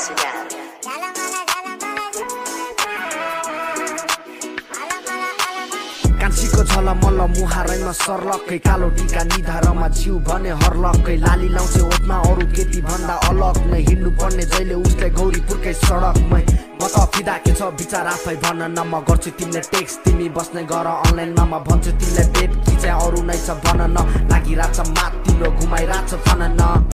कान्छीको झलमल मुहारैमा सर्लक्कै कालो टीका निधारमा छिउ भने हर्लक्कै लाली लाउँछे ओठमा अरु केटी भन्दा अलग नै हिँड्नु पर्ने जहिले उसले गौरीपुरकै सडकमै म त फिदा के छ विचार आफै भन न म गर्छु तिमीले टेक्स्ट तिमी बस्ने गर अनलाइनमा म भन्छु तिमीले बेब कि चाहिँ अरु नै छ भन न लागिराछ मात तिम्रो घुमाइराछ भन न